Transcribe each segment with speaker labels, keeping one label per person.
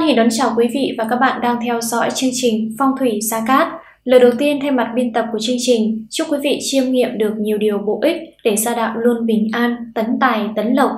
Speaker 1: hỷ đón chào quý vị và các bạn đang theo dõi chương trình Phong thủy Gia Cát. Lời đầu tiên thay mặt biên tập của chương trình, chúc quý vị chiêm nghiệm được nhiều điều bổ ích để gia đạo luôn bình an, tấn tài, tấn lộc.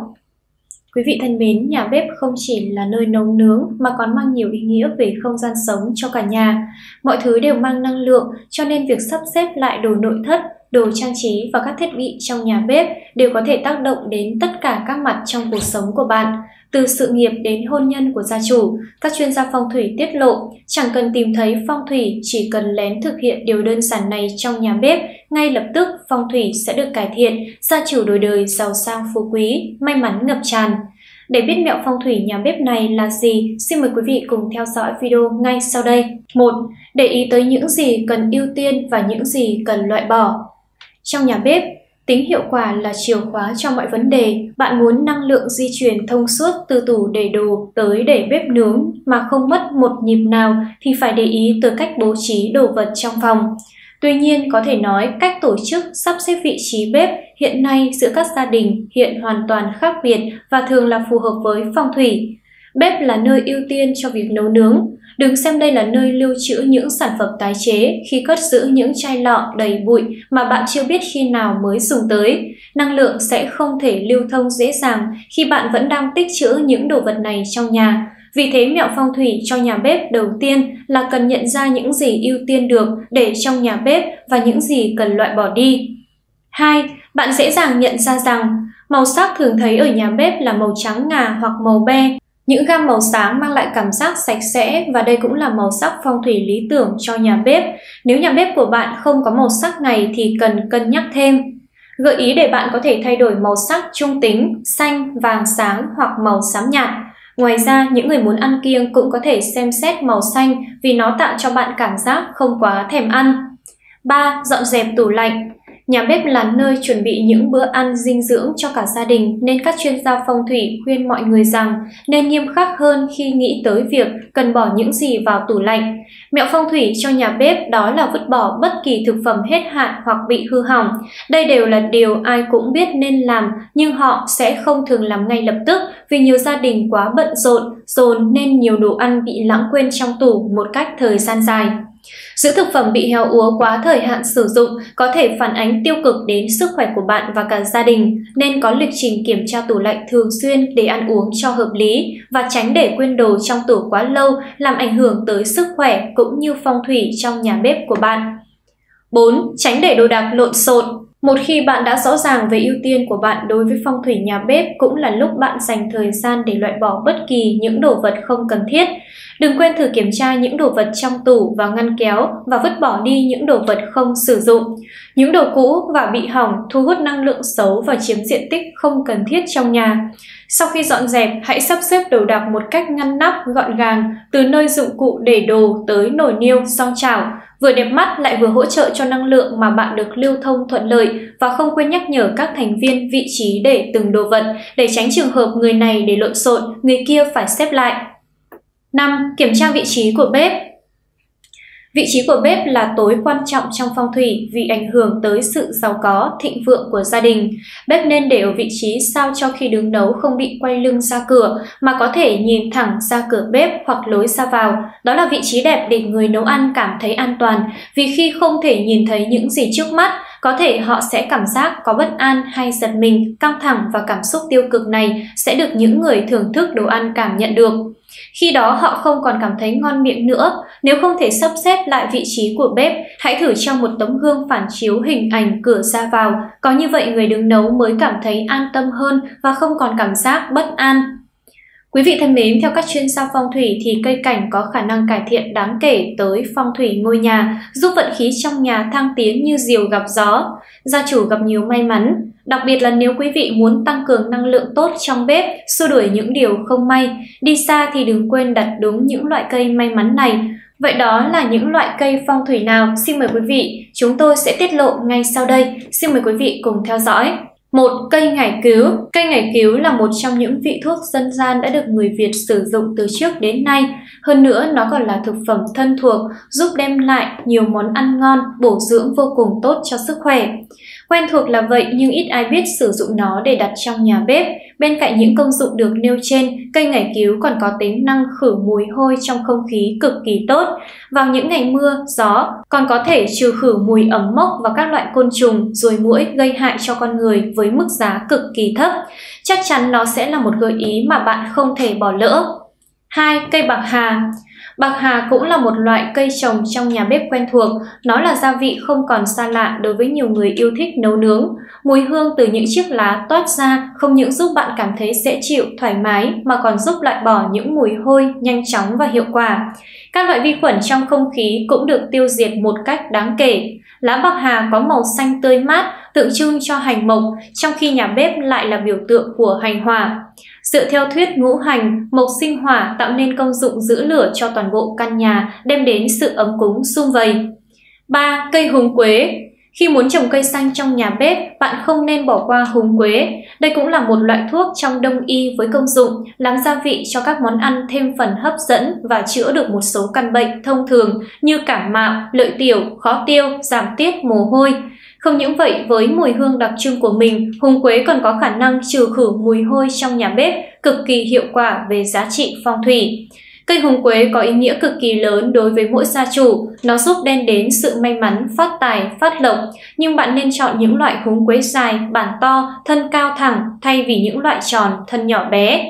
Speaker 1: Quý vị thân mến, nhà bếp không chỉ là nơi nấu nướng mà còn mang nhiều ý nghĩa về không gian sống cho cả nhà. Mọi thứ đều mang năng lượng, cho nên việc sắp xếp lại đồ nội thất, đồ trang trí và các thiết bị trong nhà bếp đều có thể tác động đến tất cả các mặt trong cuộc sống của bạn. Từ sự nghiệp đến hôn nhân của gia chủ, các chuyên gia phong thủy tiết lộ, chẳng cần tìm thấy phong thủy, chỉ cần lén thực hiện điều đơn giản này trong nhà bếp, ngay lập tức phong thủy sẽ được cải thiện, gia chủ đổi đời giàu sang phú quý, may mắn ngập tràn. Để biết mẹo phong thủy nhà bếp này là gì, xin mời quý vị cùng theo dõi video ngay sau đây. 1. Để ý tới những gì cần ưu tiên và những gì cần loại bỏ. Trong nhà bếp, tính hiệu quả là chìa khóa cho mọi vấn đề. Bạn muốn năng lượng di chuyển thông suốt từ tủ để đồ tới để bếp nướng mà không mất một nhịp nào thì phải để ý tới cách bố trí đồ vật trong phòng. Tuy nhiên, có thể nói cách tổ chức sắp xếp vị trí bếp hiện nay giữa các gia đình hiện hoàn toàn khác biệt và thường là phù hợp với phong thủy. Bếp là nơi ưu tiên cho việc nấu nướng. Đừng xem đây là nơi lưu trữ những sản phẩm tái chế khi cất giữ những chai lọ đầy bụi mà bạn chưa biết khi nào mới dùng tới. Năng lượng sẽ không thể lưu thông dễ dàng khi bạn vẫn đang tích trữ những đồ vật này trong nhà. Vì thế mẹo phong thủy cho nhà bếp đầu tiên là cần nhận ra những gì ưu tiên được để trong nhà bếp và những gì cần loại bỏ đi. 2. Bạn dễ dàng nhận ra rằng màu sắc thường thấy ở nhà bếp là màu trắng ngà hoặc màu be. Những gam màu sáng mang lại cảm giác sạch sẽ và đây cũng là màu sắc phong thủy lý tưởng cho nhà bếp. Nếu nhà bếp của bạn không có màu sắc này thì cần cân nhắc thêm. Gợi ý để bạn có thể thay đổi màu sắc trung tính, xanh, vàng sáng hoặc màu xám nhạt. Ngoài ra, những người muốn ăn kiêng cũng có thể xem xét màu xanh vì nó tạo cho bạn cảm giác không quá thèm ăn. 3. Dọn dẹp tủ lạnh. Nhà bếp là nơi chuẩn bị những bữa ăn dinh dưỡng cho cả gia đình nên các chuyên gia phong thủy khuyên mọi người rằng nên nghiêm khắc hơn khi nghĩ tới việc cần bỏ những gì vào tủ lạnh. Mẹo phong thủy cho nhà bếp đó là vứt bỏ bất kỳ thực phẩm hết hạn hoặc bị hư hỏng. Đây đều là điều ai cũng biết nên làm nhưng họ sẽ không thường làm ngay lập tức vì nhiều gia đình quá bận rộn nên nhiều đồ ăn bị lãng quên trong tủ một cách thời gian dài. Giữ thực phẩm bị héo úa quá thời hạn sử dụng có thể phản ánh tiêu cực đến sức khỏe của bạn và cả gia đình, nên có lịch trình kiểm tra tủ lạnh thường xuyên để ăn uống cho hợp lý và tránh để quên đồ trong tủ quá lâu làm ảnh hưởng tới sức khỏe cũng như phong thủy trong nhà bếp của bạn. 4. Tránh để đồ đạc lộn xộn. Một khi bạn đã rõ ràng về ưu tiên của bạn đối với phong thủy nhà bếp cũng là lúc bạn dành thời gian để loại bỏ bất kỳ những đồ vật không cần thiết. Đừng quên thử kiểm tra những đồ vật trong tủ và ngăn kéo và vứt bỏ đi những đồ vật không sử dụng. Những đồ cũ và bị hỏng thu hút năng lượng xấu và chiếm diện tích không cần thiết trong nhà. Sau khi dọn dẹp, hãy sắp xếp đồ đạc một cách ngăn nắp, gọn gàng, từ nơi dụng cụ để đồ tới nồi niêu, xoong chảo. Vừa đẹp mắt lại vừa hỗ trợ cho năng lượng mà bạn được lưu thông thuận lợi và không quên nhắc nhở các thành viên vị trí để từng đồ vật để tránh trường hợp người này để lộn xộn, người kia phải xếp lại. 5. Kiểm tra vị trí của bếp. Vị trí của bếp là tối quan trọng trong phong thủy vì ảnh hưởng tới sự giàu có, thịnh vượng của gia đình. Bếp nên để ở vị trí sao cho khi đứng nấu không bị quay lưng ra cửa mà có thể nhìn thẳng ra cửa bếp hoặc lối ra vào. Đó là vị trí đẹp để người nấu ăn cảm thấy an toàn vì khi không thể nhìn thấy những gì trước mắt, có thể họ sẽ cảm giác có bất an hay giật mình, căng thẳng và cảm xúc tiêu cực này sẽ được những người thưởng thức đồ ăn cảm nhận được. Khi đó họ không còn cảm thấy ngon miệng nữa. Nếu không thể sắp xếp lại vị trí của bếp, hãy thử trong một tấm gương phản chiếu hình ảnh cửa ra vào. Có như vậy người đứng nấu mới cảm thấy an tâm hơn và không còn cảm giác bất an. Quý vị thân mến, theo các chuyên gia phong thủy thì cây cảnh có khả năng cải thiện đáng kể tới phong thủy ngôi nhà, giúp vận khí trong nhà thăng tiến như diều gặp gió, gia chủ gặp nhiều may mắn. Đặc biệt là nếu quý vị muốn tăng cường năng lượng tốt trong bếp, xua đuổi những điều không may, đi xa thì đừng quên đặt đúng những loại cây may mắn này. Vậy đó là những loại cây phong thủy nào? Xin mời quý vị, chúng tôi sẽ tiết lộ ngay sau đây. Xin mời quý vị cùng theo dõi. 1. Cây ngải cứu. Cây ngải cứu là một trong những vị thuốc dân gian đã được người Việt sử dụng từ trước đến nay. Hơn nữa, nó còn là thực phẩm thân thuộc, giúp đem lại nhiều món ăn ngon, bổ dưỡng vô cùng tốt cho sức khỏe. Quen thuộc là vậy nhưng ít ai biết sử dụng nó để đặt trong nhà bếp. Bên cạnh những công dụng được nêu trên, cây ngải cứu còn có tính năng khử mùi hôi trong không khí cực kỳ tốt. Vào những ngày mưa, gió, còn có thể trừ khử mùi ẩm mốc và các loại côn trùng, ruồi muỗi gây hại cho con người với mức giá cực kỳ thấp. Chắc chắn nó sẽ là một gợi ý mà bạn không thể bỏ lỡ. 2. Cây bạc hà. Bạc hà cũng là một loại cây trồng trong nhà bếp quen thuộc. Nó là gia vị không còn xa lạ đối với nhiều người yêu thích nấu nướng. Mùi hương từ những chiếc lá toát ra không những giúp bạn cảm thấy dễ chịu, thoải mái mà còn giúp loại bỏ những mùi hôi nhanh chóng và hiệu quả. Các loại vi khuẩn trong không khí cũng được tiêu diệt một cách đáng kể. Lá bạc hà có màu xanh tươi mát, tượng trưng cho hành mộc, trong khi nhà bếp lại là biểu tượng của hành hỏa. Dựa theo thuyết ngũ hành, mộc sinh hỏa tạo nên công dụng giữ lửa cho toàn bộ căn nhà, đem đến sự ấm cúng sum vầy. 3. Cây húng quế. Khi muốn trồng cây xanh trong nhà bếp, bạn không nên bỏ qua húng quế. Đây cũng là một loại thuốc trong đông y với công dụng làm gia vị cho các món ăn thêm phần hấp dẫn và chữa được một số căn bệnh thông thường như cảm mạo, lợi tiểu, khó tiêu, giảm tiết mồ hôi. Không những vậy, với mùi hương đặc trưng của mình, húng quế còn có khả năng trừ khử mùi hôi trong nhà bếp, cực kỳ hiệu quả về giá trị phong thủy. Cây húng quế có ý nghĩa cực kỳ lớn đối với mỗi gia chủ, nó giúp đem đến sự may mắn, phát tài, phát lộc. Nhưng bạn nên chọn những loại húng quế dài, bản to, thân cao thẳng thay vì những loại tròn, thân nhỏ bé.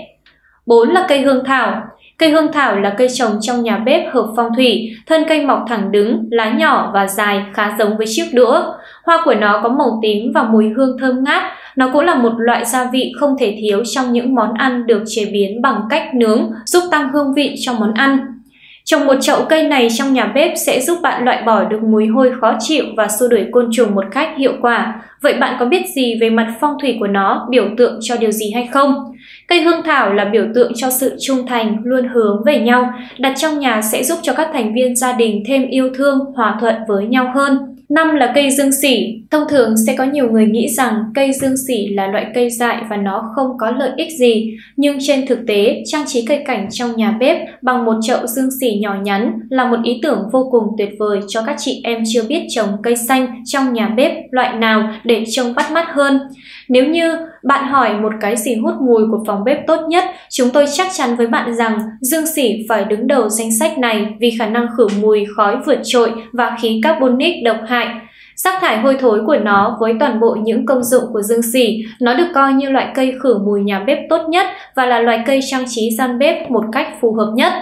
Speaker 1: 4 là cây hương thảo. Cây hương thảo là cây trồng trong nhà bếp hợp phong thủy, thân cây mọc thẳng đứng, lá nhỏ và dài khá giống với chiếc đũa. Hoa của nó có màu tím và mùi hương thơm ngát. Nó cũng là một loại gia vị không thể thiếu trong những món ăn được chế biến bằng cách nướng, giúp tăng hương vị cho món ăn. Trồng một chậu cây này trong nhà bếp sẽ giúp bạn loại bỏ được mùi hôi khó chịu và xua đuổi côn trùng một cách hiệu quả. Vậy bạn có biết gì về mặt phong thủy của nó, biểu tượng cho điều gì hay không? Cây hương thảo là biểu tượng cho sự trung thành, luôn hướng về nhau. Đặt trong nhà sẽ giúp cho các thành viên gia đình thêm yêu thương, hòa thuận với nhau hơn. 5 là cây dương sỉ. Thông thường sẽ có nhiều người nghĩ rằng cây dương sỉ là loại cây dại và nó không có lợi ích gì. Nhưng trên thực tế, trang trí cây cảnh trong nhà bếp bằng một chậu dương sỉ nhỏ nhắn là một ý tưởng vô cùng tuyệt vời cho các chị em chưa biết trồng cây xanh trong nhà bếp loại nào để trông bắt mắt hơn. Nếu như bạn hỏi một cái gì hút mùi của phòng bếp tốt nhất, chúng tôi chắc chắn với bạn rằng dương sỉ phải đứng đầu danh sách này vì khả năng khử mùi khói vượt trội và khí carbonic độc hại. Rác thải hôi thối của nó với toàn bộ những công dụng của dương sỉ, nó được coi như loại cây khử mùi nhà bếp tốt nhất và là loại cây trang trí gian bếp một cách phù hợp nhất.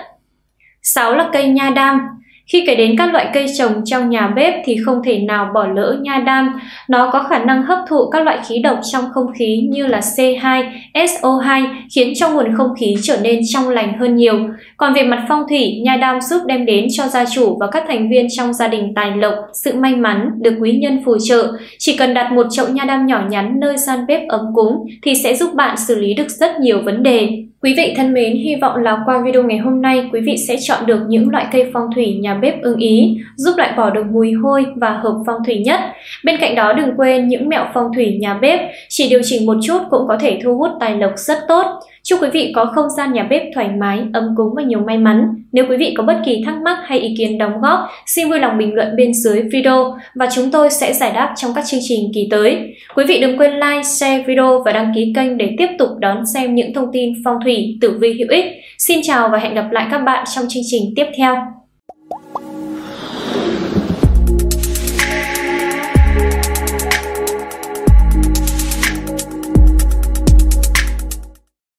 Speaker 1: 6 là cây nha đam. Khi kể đến các loại cây trồng trong nhà bếp thì không thể nào bỏ lỡ nha đam. Nó có khả năng hấp thụ các loại khí độc trong không khí như là CO2, SO2 khiến cho nguồn không khí trở nên trong lành hơn nhiều. Còn về mặt phong thủy, nha đam giúp đem đến cho gia chủ và các thành viên trong gia đình tài lộc, sự may mắn, được quý nhân phù trợ. Chỉ cần đặt một chậu nha đam nhỏ nhắn nơi gian bếp ấm cúng thì sẽ giúp bạn xử lý được rất nhiều vấn đề. Quý vị thân mến, hy vọng là qua video ngày hôm nay, quý vị sẽ chọn được những loại cây phong thủy nhà bếp ưng ý, giúp loại bỏ được mùi hôi và hợp phong thủy nhất. Bên cạnh đó đừng quên những mẹo phong thủy nhà bếp, chỉ điều chỉnh một chút cũng có thể thu hút tài lộc rất tốt. Chúc quý vị có không gian nhà bếp thoải mái, ấm cúng và nhiều may mắn. Nếu quý vị có bất kỳ thắc mắc hay ý kiến đóng góp, xin vui lòng bình luận bên dưới video và chúng tôi sẽ giải đáp trong các chương trình kỳ tới. Quý vị đừng quên like, share video và đăng ký kênh để tiếp tục đón xem những thông tin phong thủy tử vi hữu ích. Xin chào và hẹn gặp lại các bạn trong chương trình tiếp theo.